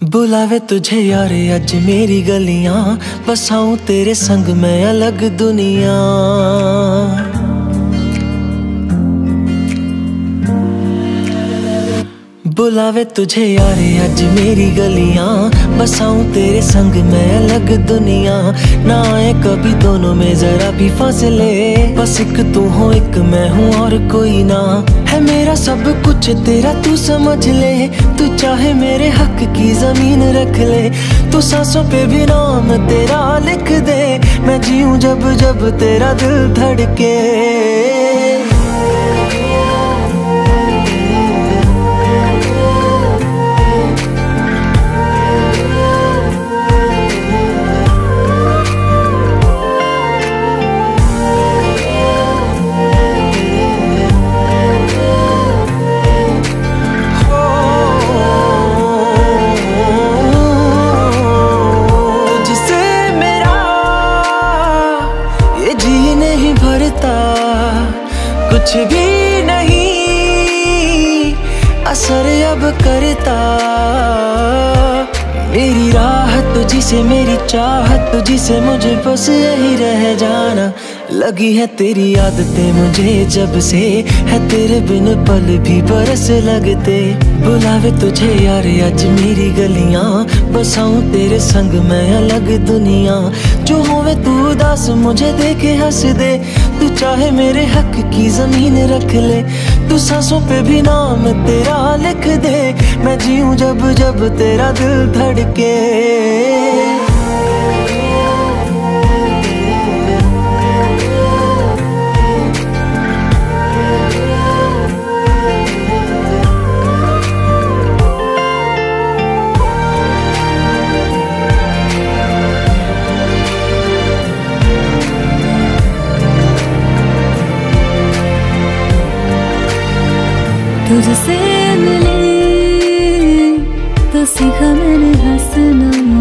बुलावे तुझे यार अज मेरी गलियां, बसाऊं तेरे संग मैं अलग दुनिया। बुलावे तुझे यार अज मेरी गलियां, बसाऊं तेरे संग मैं अलग दुनिया। ना आए कभी दोनों में जरा भी फासले, बस एक तू हो एक मैं हूँ और कोई ना। है मेरा सब कुछ तेरा तू समझ ले, तू चाहे मेरे हक की जमीन रख ले। तू सांसों पे भी नाम तेरा लिख दे, मैं जीऊं जब जब तेरा दिल धड़के। कुछ भी नहीं असर अब करता, मेरी राह तुझी से मेरी चाहत तुझी से, मुझे बस यही रह जाना। लगी है तेरी आदतें मुझे जब से, है तेरे बिन पल भी बरस लगते। बुलावे तुझे यार आज मेरी गलियां, बसाऊं तेरे संग मैं अलग दुनिया। जो होवे तू उदास मुझे देखे हंस दे, तू चाहे मेरे हक की जमीन रख ले। तू सांसों पे भी नाम तेरा लिख दे, मैं जीऊं जब जब तेरा दिल धड़के। तुझसे मिले तो सीखा मैंने हंसना।